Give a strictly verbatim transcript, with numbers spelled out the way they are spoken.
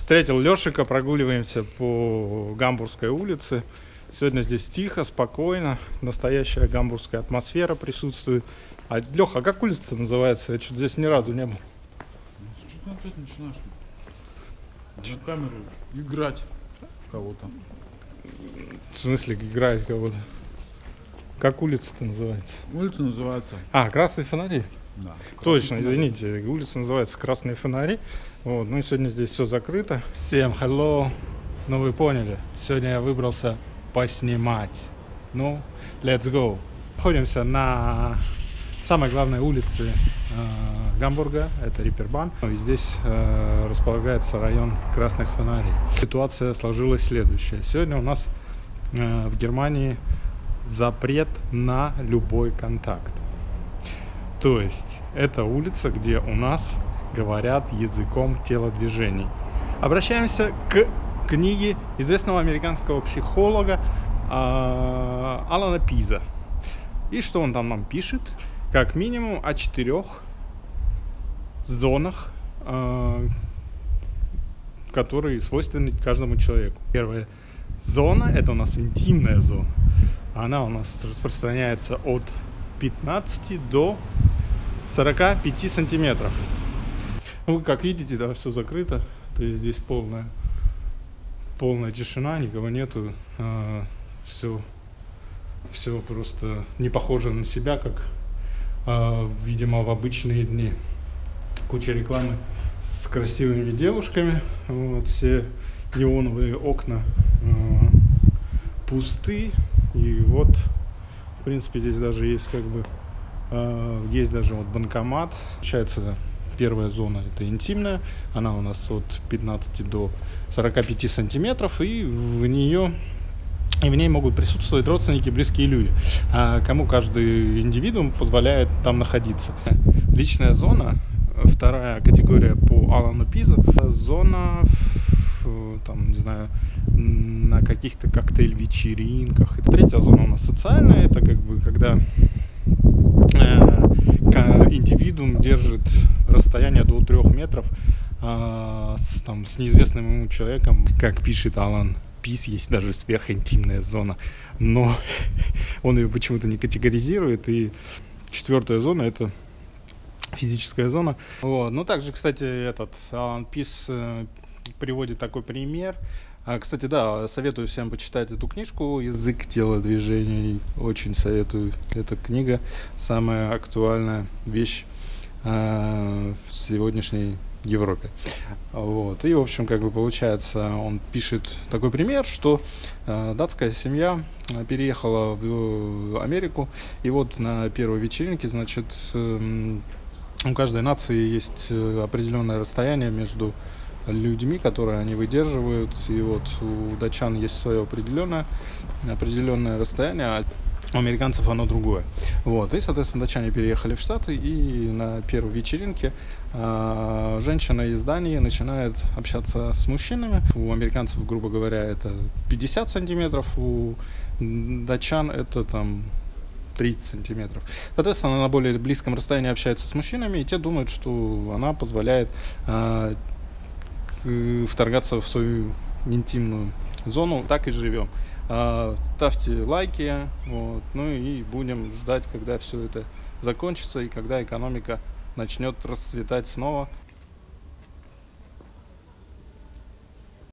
Встретил Лешика, прогуливаемся по Гамбургской улице. Сегодня здесь тихо, спокойно, настоящая гамбургская атмосфера присутствует. А, Леха, а как улица называется? Я что-то здесь ни разу не был. Что ты опять начинаешь? На камеру играть кого-то. В смысле играть кого-то? Как улица-то называется? Улица называется... А, Красные фонари? Да. Точно, Красные извините, фонари. Улица называется Красные фонари. Вот, ну и сегодня здесь все закрыто. Всем hello. Ну вы поняли, сегодня я выбрался поснимать. Ну, let's go. Находимся на самой главной улице э, Гамбурга, это Риппербан. И здесь э, располагается район Красных фонарей. Ситуация сложилась следующая. Сегодня у нас э, в Германии запрет на любой контакт. То есть это улица, где у нас говорят языком телодвижений. Обращаемся к книге известного американского психолога э, Алана Пиза. И что он там нам пишет? Как минимум о четырех зонах, э, которые свойственны каждому человеку. Первая зона – это у нас интимная зона. Она у нас распространяется от пятнадцати до сорока пяти сантиметров. Вы как видите, да, все закрыто. То есть здесь полная, полная тишина, никого нету. Э, все, все просто не похоже на себя, как Uh, видимо, в обычные дни. Куча рекламы с красивыми девушками. Вот, все неоновые окна uh, пусты. И вот, в принципе, здесь даже есть как бы uh, есть даже вот банкомат. Получается, первая зона это интимная. Она у нас от пятнадцати до сорока пяти сантиметров. И в нее И в ней могут присутствовать родственники, близкие люди, а кому каждый индивидуум позволяет там находиться. Личная зона, вторая категория по Алану Пизу, зона, там, не знаю, на каких-то коктейль-вечеринках. И третья зона у нас социальная, это как бы когда э, индивидуум держит расстояние до трех метров э, с, там, с неизвестным ему человеком, как пишет Алан Пиз, есть даже сверхинтимная зона, но он ее почему-то не категоризирует. И четвертая зона это физическая зона. Вот. Ну также, кстати, этот Алан Пиз э, приводит такой пример. А, кстати, да, советую всем почитать эту книжку «Язык телодвижений». Очень советую. Эта книга самая актуальная вещь э, в сегодняшней Европе. Вот. И, в общем, как бы получается, он пишет такой пример, что э, датская семья переехала в Америку, и вот на первой вечеринке, значит, э, у каждой нации есть определенное расстояние между людьми, которые они выдерживают, и вот у датчан есть свое определенное, определенное расстояние, а у американцев оно другое. Вот. И, соответственно, датчане переехали в Штаты, и на первой вечеринке э, женщина из Дании начинает общаться с мужчинами. У американцев, грубо говоря, это пятьдесят сантиметров, у датчан это там тридцать сантиметров. Соответственно, она на более близком расстоянии общается с мужчинами, и те думают, что она позволяет э, вторгаться в свою интимную зону. Так и живем. Ставьте лайки, вот, ну и будем ждать, когда все это закончится и когда экономика начнет расцветать снова.